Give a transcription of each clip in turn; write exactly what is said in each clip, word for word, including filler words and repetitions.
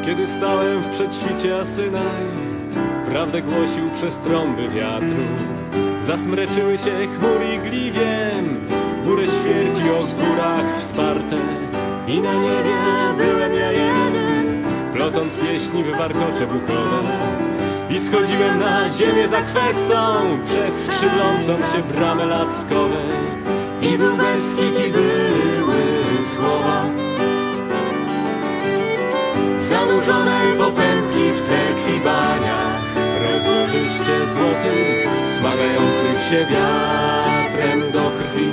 Kiedy stałem w przedświcie Asynaj, prawdę głosił przez trąby wiatru. Zasmreczyły się chmury gliwiem, burę świerki o górach wsparte. I na niebie byłem ja jeden, plotąc pieśni w warkocze bukowe. I schodziłem na ziemię za kwestą, przez skrzydlącą się bramę Lackowej. I był Beskid, i były słowa zanurzonej popępki w cerkwi baniach, rozłożyście złotych, smagających się wiatrem do krwi.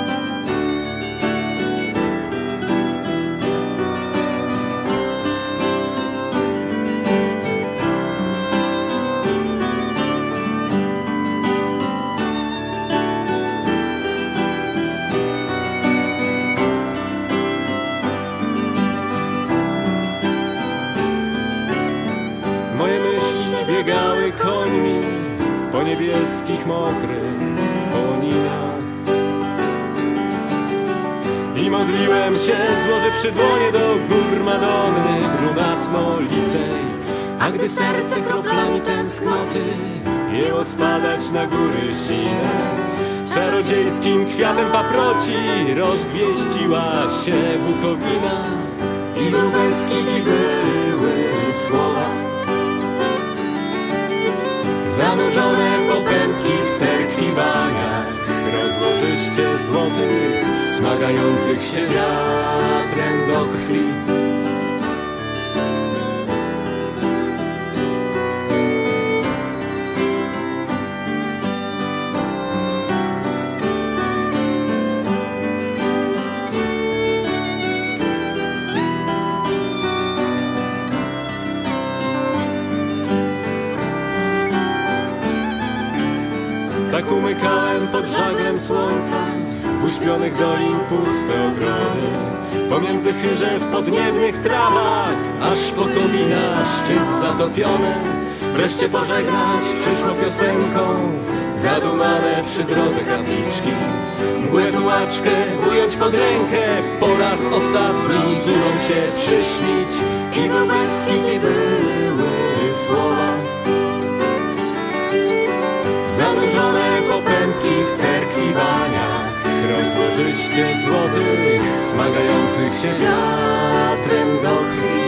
Moje myśli biegały końmi po niebieskich, mokrych połoninach. I modliłem się, złożywszy dłonie do gór Madonny brunatno-licej. A gdy serce kroplami tęsknoty jęło spadać na góry sine, czarodziejskim kwiatem paproci rozgwieździła się Bukowina. I był Beskid, i były słowa zanurzone popępki w cerkwi baniach, rozłożyście złotych, smagających się wiatrem do krwi. Tak umykałem pod żaglem słońca w uśpionych dolin puste ogrody, pomiędzy chyrzew podniebnych trawach, aż po komina szczyt zatopiony. Wreszcie pożegnać przyszło piosenką zadumane przy drodze kapliczki. Mgłę tułaczkę ująć pod rękę, po raz ostatni górą się przyszlić. I był Beskid, i były słowa zanurzone popępki w cerkwi baniach, rozłożyście złotych, smagających się wiatrem do krwi.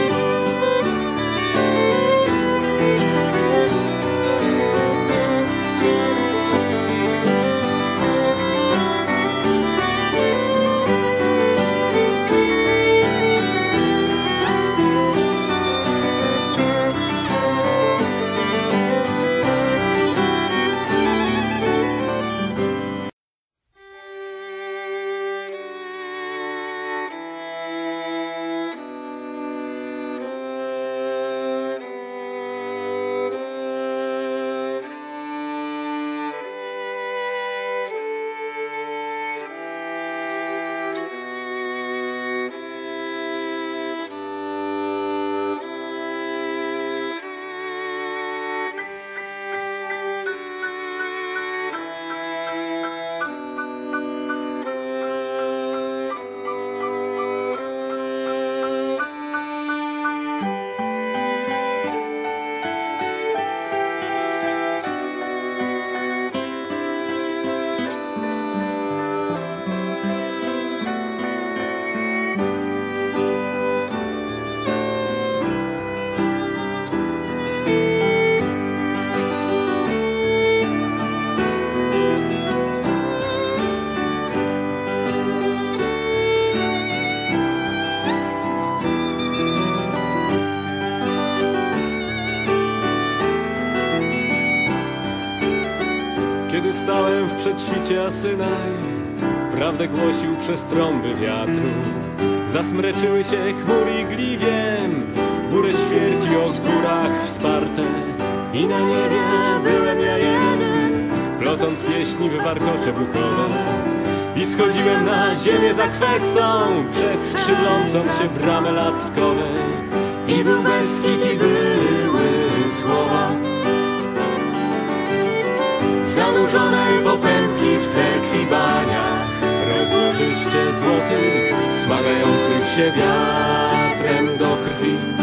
Kiedy stałem w przedświcie Asynaj, prawdę głosił przez trąby wiatru. Zasmreczyły się chmury gliwiem, burę świerki o górach wsparte. I na niebie byłem ja jeden, plotąc pieśni w warkocze bukowe. I schodziłem na ziemię za kwestą, przez skrzydlącą się bramę Lackowej. I był Beskid, i były słowa zanurzonej popępki w cerkwi baniach, rozłożyście złotych, smagających się wiatrem do krwi.